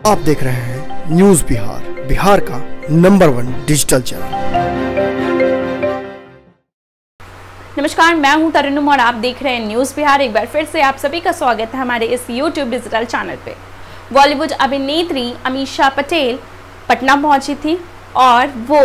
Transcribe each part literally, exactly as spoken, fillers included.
आप देख रहे हैं न्यूज बिहार, बिहार का नंबर वन डिजिटल चैनल। नमस्कार, मैं हूं तरन्नुम और आप देख रहे हैं न्यूज बिहार। एक बार फिर से आप सभी का स्वागत है हमारे इस यूट्यूब डिजिटल चैनल पे। बॉलीवुड अभिनेत्री अमीषा पटेल पटना पहुंची थी और वो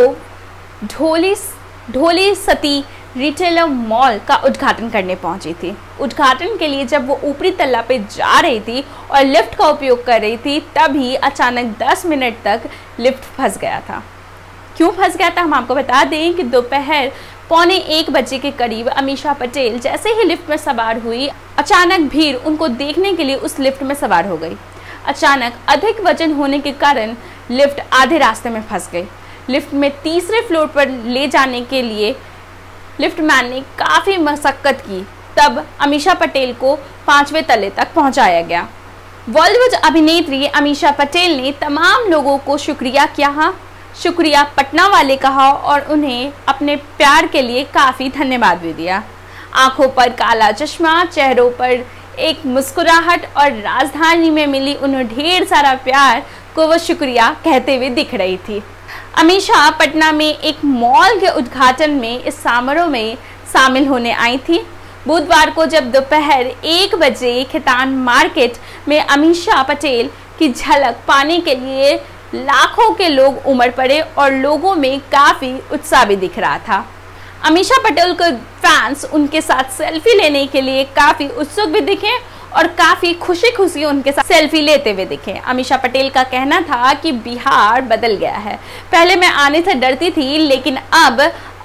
ढोली ढोली सती रिटेलर मॉल का उद्घाटन करने पहुंची थी। उद्घाटन के लिए जब वो ऊपरी तल्ला पे जा रही थी और लिफ्ट का उपयोग कर रही थी, तभी अचानक दस मिनट तक लिफ्ट फंस गया था। क्यों फंस गया था हम आपको बता दें कि दोपहर पौने एक बजे के करीब अमीषा पटेल जैसे ही लिफ्ट में सवार हुई, अचानक भीड़ उनको देखने के लिए उस लिफ्ट में सवार हो गई। अचानक अधिक वजन होने के कारण लिफ्ट आधे रास्ते में फंस गई। लिफ्ट में तीसरे फ्लोर पर ले जाने के लिए लिफ्ट मैन ने काफ़ी मशक्कत की, तब अमीषा पटेल को पांचवें तले तक पहुंचाया गया। बॉलीवुड अभिनेत्री अमीषा पटेल ने तमाम लोगों को शुक्रिया किया शुक्रिया पटना वाले कहा और उन्हें अपने प्यार के लिए काफ़ी धन्यवाद भी दिया। आंखों पर काला चश्मा, चेहरों पर एक मुस्कुराहट और राजधानी में मिली उन्हें ढेर सारा प्यार को वो शुक्रिया कहते हुए दिख रही थी। अमीषा पटना में एक मॉल के उद्घाटन में इस समारोह में शामिल होने आई थी। बुधवार को जब दोपहर एक बजे खैतान मार्केट में अमीषा पटेल की झलक पाने के लिए लाखों के लोग उमड़ पड़े और लोगों में काफ़ी उत्साह भी दिख रहा था। अमीषा पटेल के फैंस उनके साथ सेल्फी लेने के लिए काफ़ी उत्सुक भी दिखे और काफ़ी खुशी खुशी उनके साथ सेल्फी लेते हुए दिखे। अमीषा पटेल का कहना था कि बिहार बदल गया है। पहले मैं आने से डरती थी, लेकिन अब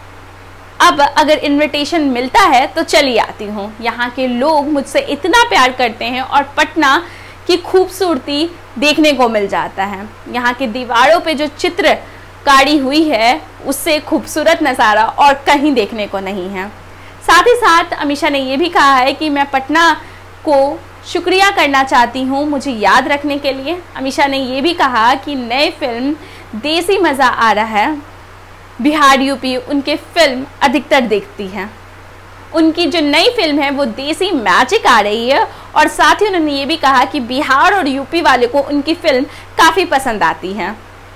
अब अगर इनविटेशन मिलता है तो चली आती हूँ। यहाँ के लोग मुझसे इतना प्यार करते हैं और पटना की खूबसूरती देखने को मिल जाता है। यहाँ की दीवारों पे जो चित्रकारी हुई है, उससे खूबसूरत नज़ारा और कहीं देखने को नहीं है। साथ ही साथ अमीषा ने ये भी कहा है कि मैं पटना को शुक्रिया करना चाहती हूँ मुझे याद रखने के लिए। अमीषा ने ये भी कहा कि नई फिल्म देसी मज़ा आ रहा है, बिहार यूपी उनके फिल्म अधिकतर देखती हैं। उनकी जो नई फिल्म है वो देसी मैजिक आ रही है और साथ ही उन्होंने ये भी कहा कि बिहार और यूपी वाले को उनकी फिल्म काफ़ी पसंद आती है।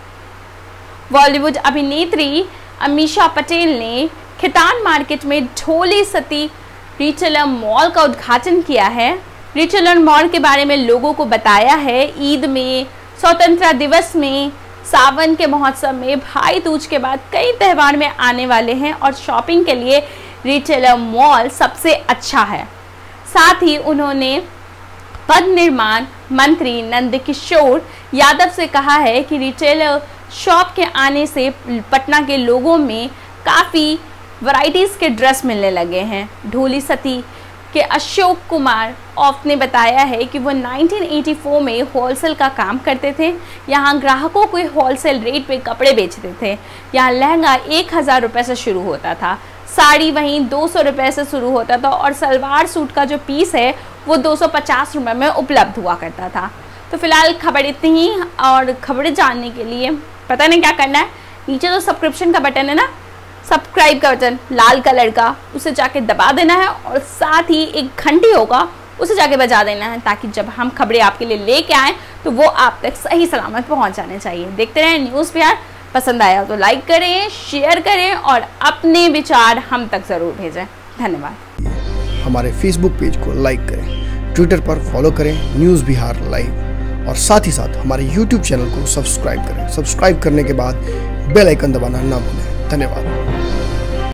बॉलीवुड अभिनेत्री अमीषा पटेल ने खैतान मार्केट में ढोली सती रिटेलर मॉल का उद्घाटन किया है। रिटेलर मॉल के बारे में लोगों को बताया है। ईद में, स्वतंत्रता दिवस में, सावन के महोत्सव में, भाई दूज के बाद कई त्यौहार में आने वाले हैं और शॉपिंग के लिए रिटेलर मॉल सबसे अच्छा है। साथ ही उन्होंने पथ निर्माण मंत्री नंदकिशोर यादव से कहा है कि रिटेलर शॉप के आने से पटना के लोगों में काफ़ी वैरायटीज़ के ड्रेस मिलने लगे हैं। ढोली सती के अशोक कुमार ऑफ ने बताया है कि वो उन्नीस सौ चौरासी में होलसेल का काम करते थे। यहाँ ग्राहकों को होलसेल रेट पे कपड़े बेचते थे। यहाँ लहंगा एक हज़ार रुपये से शुरू होता था, साड़ी वहीं दो सौ रुपये से शुरू होता था और सलवार सूट का जो पीस है वो दो सौ पचास रुपये में उपलब्ध हुआ करता था। तो फिलहाल खबर इतनी ही, और खबरें जानने के लिए पता नहीं क्या करना है, नीचे जो सब्सक्रिप्शन का बटन है ना, सब्सक्राइब का बटन लाल कलर का, उसे जाके दबा देना है और साथ ही एक घंटी होगा उसे जाके बजा देना है, ताकि जब हम खबरें आपके लिए लेके आएँ तो वो आप तक सही सलामत पहुंच जाने चाहिए। देखते रहें न्यूज़ बिहार। पसंद आया तो लाइक करें, शेयर करें और अपने विचार हम तक ज़रूर भेजें। धन्यवाद। हमारे फेसबुक पेज को लाइक करें, ट्विटर पर फॉलो करें न्यूज़ बिहार लाइव, और साथ ही साथ हमारे यूट्यूब चैनल को सब्सक्राइब करें। सब्सक्राइब करने के बाद बेल आइकन दबाना ना भूलें। धन्यवाद।